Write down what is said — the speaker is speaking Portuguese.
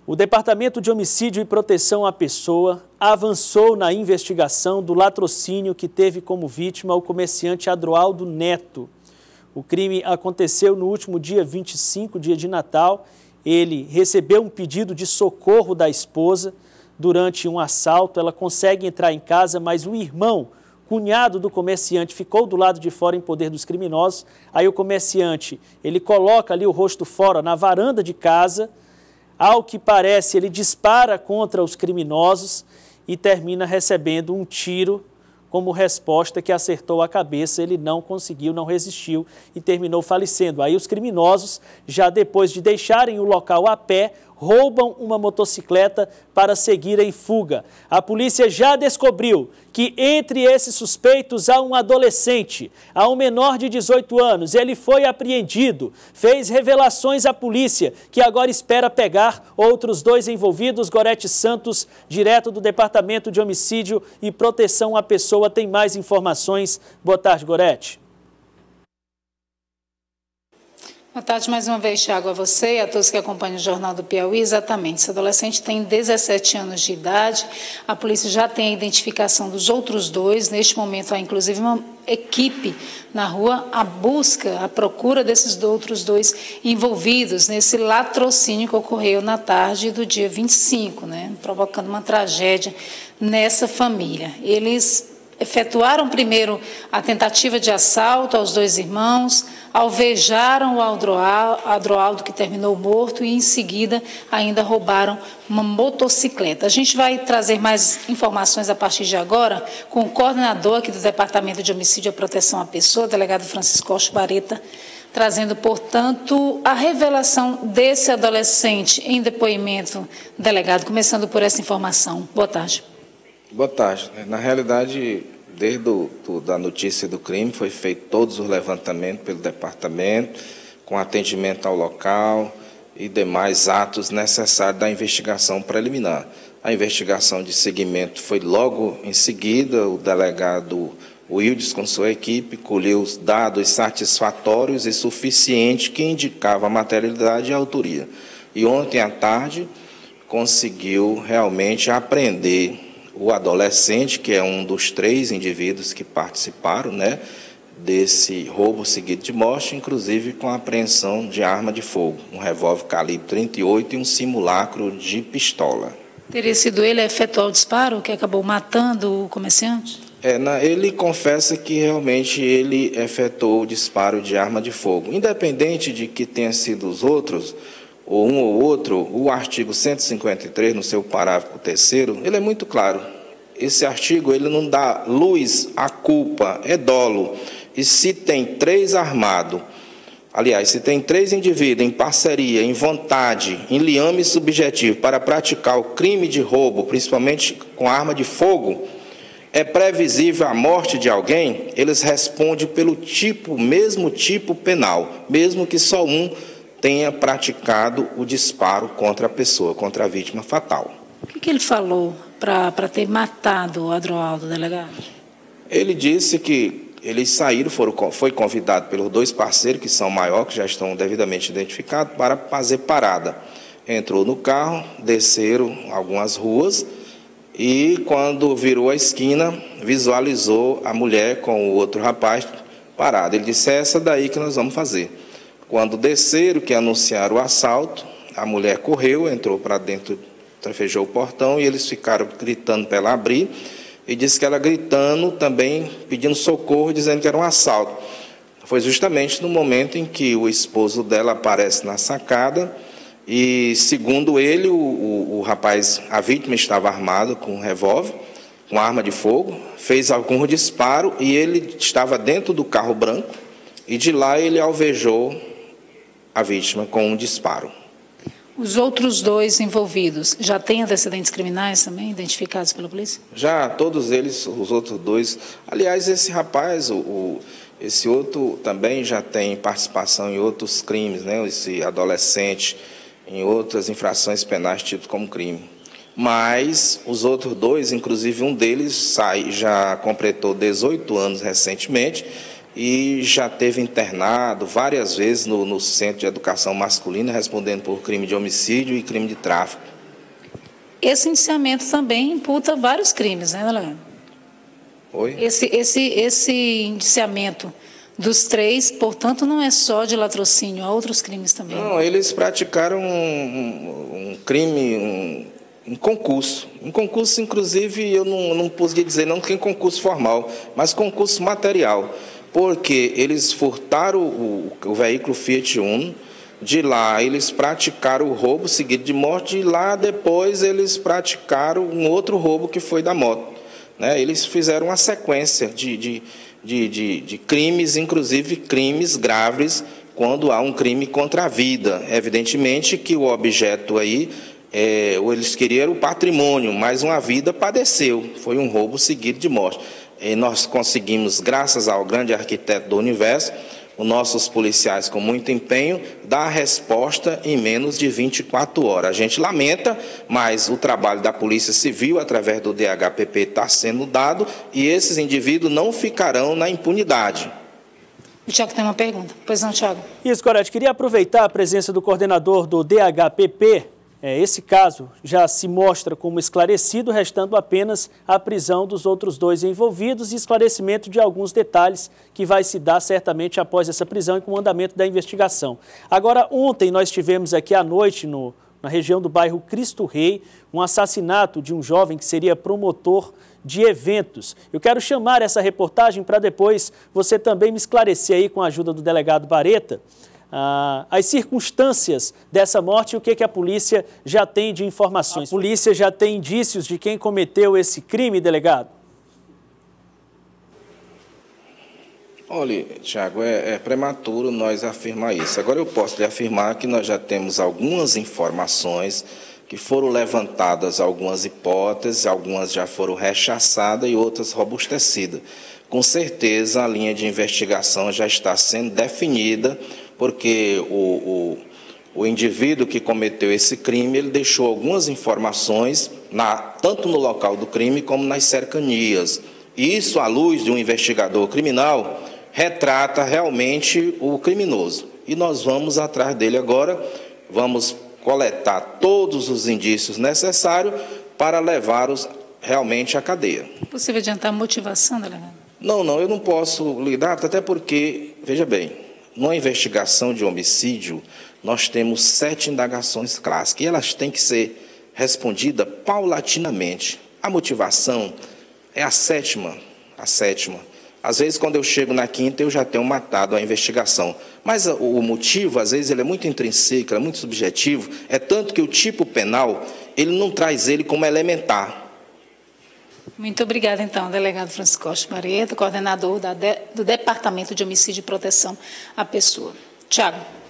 O Departamento de Homicídio e Proteção à Pessoa avançou na investigação do latrocínio que teve como vítima o comerciante Adroaldo Neto. O crime aconteceu no último dia 25, dia de Natal. Ele recebeu um pedido de socorro da esposa durante um assalto. Ela consegue entrar em casa, mas o irmão, cunhado do comerciante, ficou do lado de fora em poder dos criminosos. Aí o comerciante, ele coloca ali o rosto fora na varanda de casa. Ao que parece, ele dispara contra os criminosos e termina recebendo um tiro como resposta que acertou a cabeça. Ele não conseguiu, não resistiu e terminou falecendo. Aí os criminosos, já depois de deixarem o local a pé, roubam uma motocicleta para seguir em fuga. A polícia já descobriu que entre esses suspeitos há um adolescente, há um menor de 18 anos. Ele foi apreendido, fez revelações à polícia, que agora espera pegar outros dois envolvidos. Gorete Santos, direto do Departamento de Homicídio e Proteção à Pessoa, tem mais informações. Boa tarde, Gorete. Boa tarde mais uma vez, Thiago, a você e a todos que acompanham o Jornal do Piauí. Exatamente, esse adolescente tem 17 anos de idade, a polícia já tem a identificação dos outros dois. Neste momento há inclusive uma equipe na rua, a busca, a procura desses outros dois envolvidos nesse latrocínio que ocorreu na tarde do dia 25, provocando uma tragédia nessa família. Eles efetuaram primeiro a tentativa de assalto aos dois irmãos, alvejaram o Adroaldo, que terminou morto, e em seguida ainda roubaram uma motocicleta. A gente vai trazer mais informações a partir de agora com o coordenador aqui do Departamento de Homicídio e Proteção à Pessoa, delegado Francisco Bareta, trazendo, portanto, a revelação desse adolescente em depoimento. Delegado, começando por essa informação. Boa tarde. Boa tarde. Na realidade, desde a notícia do crime, foi feito todos os levantamentos pelo departamento, com atendimento ao local e demais atos necessários da investigação preliminar. A investigação de seguimento foi logo em seguida. O delegado Wildes, com sua equipe, colheu os dados satisfatórios e suficientes que indicavam a materialidade e a autoria. E ontem à tarde conseguiu realmente apreender o adolescente, que é um dos 3 indivíduos que participaram, desse roubo seguido de morte, inclusive com a apreensão de arma de fogo, um revólver calibre 38 e um simulacro de pistola. Teria sido ele a efetuar o disparo que acabou matando o comerciante? Ele confessa que realmente ele efetuou o disparo de arma de fogo. Independente de que tenha sido os outros, ou um ou outro, o artigo 153, no seu parágrafo 3º, ele é muito claro. Esse artigo, ele não dá luz à culpa, é dolo. E se tem 3 armados, aliás, se tem 3 indivíduos em parceria, em vontade, em liame subjetivo para praticar o crime de roubo, principalmente com arma de fogo, é previsível a morte de alguém, eles respondem pelo mesmo tipo penal, mesmo que só um tenha praticado o disparo contra a pessoa, contra a vítima fatal. O que ele falou para ter matado o Adroaldo, delegado? Ele disse que eles saíram, foi convidado pelos 2 parceiros, que são maiores, que já estão devidamente identificados, para fazer parada. Entrou no carro, desceram algumas ruas e, quando virou a esquina, visualizou a mulher com o outro rapaz parado. Ele disse: é essa daí que nós vamos fazer. Quando desceram, que anunciaram o assalto, a mulher correu, entrou para dentro, trafejou o portão, e eles ficaram gritando para ela abrir, e disse que ela gritando também, pedindo socorro, dizendo que era um assalto. Foi justamente no momento em que o esposo dela aparece na sacada, e, segundo ele, o rapaz, a vítima, estava armado com um revólver, com arma de fogo, fez algum disparo, e ele estava dentro do carro branco, e de lá ele alvejou a vítima com um disparo. Os outros 2 envolvidos já têm antecedentes criminais também, identificados pela polícia? Já, todos eles, os outros 2. Aliás, esse rapaz, esse outro também já tem participação em outros crimes, esse adolescente, em outras infrações penais tido como crime. Mas os outros 2, inclusive um deles, já completou 18 anos recentemente, e já teve internado várias vezes no Centro de Educação Masculina, respondendo por crime de homicídio e crime de tráfico. Esse indiciamento também imputa vários crimes, né, delegado? Oi? Esse indiciamento dos 3, portanto, não é só de latrocínio, há outros crimes também. Não, eles praticaram um crime, um concurso. Um concurso, inclusive, eu não podia dizer não que é concurso formal, mas concurso material, porque eles furtaram o veículo Fiat Uno, de lá eles praticaram o roubo seguido de morte, e lá depois eles praticaram um outro roubo que foi da moto. Né? Eles fizeram uma sequência de crimes, inclusive crimes graves, quando há um crime contra a vida. Evidentemente que o objeto aí, eles queriam o patrimônio, mas uma vida padeceu, foi um roubo seguido de morte. E nós conseguimos, graças ao grande arquiteto do universo, os nossos policiais, com muito empenho, dar a resposta em menos de 24 horas. A gente lamenta, mas o trabalho da Polícia Civil, através do DHPP, está sendo dado e esses indivíduos não ficarão na impunidade. O Tiago tem uma pergunta. Pois não, Tiago? Isso, Gorete. Queria aproveitar a presença do coordenador do DHPP. Esse caso já se mostra como esclarecido, restando apenas a prisão dos outros 2 envolvidos e esclarecimento de alguns detalhes que vai se dar certamente após essa prisão e com o andamento da investigação. Agora, ontem nós tivemos aqui à noite, na região do bairro Cristo Rei, um assassinato de um jovem que seria promotor de eventos. Eu quero chamar essa reportagem para depois você também me esclarecer aí com a ajuda do delegado Bareta, as circunstâncias dessa morte e o que a polícia já tem de informações. A polícia já tem indícios de quem cometeu esse crime, delegado? Olha, Tiago, é prematuro nós afirmar isso. Agora eu posso lhe afirmar que nós já temos algumas informações que foram levantadas, algumas hipóteses, algumas já foram rechaçadas e outras robustecidas. Com certeza a linha de investigação já está sendo definida, porque o indivíduo que cometeu esse crime, ele deixou algumas informações, tanto no local do crime como nas cercanias. E isso, à luz de um investigador criminal, retrata realmente o criminoso. E nós vamos atrás dele agora, vamos coletar todos os indícios necessários para levá-los realmente à cadeia. É possível adiantar a motivação, delegado? Não, eu não posso lidar, até porque, veja bem, numa investigação de homicídio, nós temos 7 indagações clássicas, e elas têm que ser respondidas paulatinamente. A motivação é a sétima. Às vezes, quando eu chego na 5ª, eu já tenho matado a investigação. Mas o motivo, às vezes, ele é muito intrínseco, é muito subjetivo, é tanto que o tipo penal, ele não traz ele como elementar. Muito obrigada, então, delegado Francisco Costa Bareta, coordenador do Departamento de Homicídio e Proteção à Pessoa. Tiago.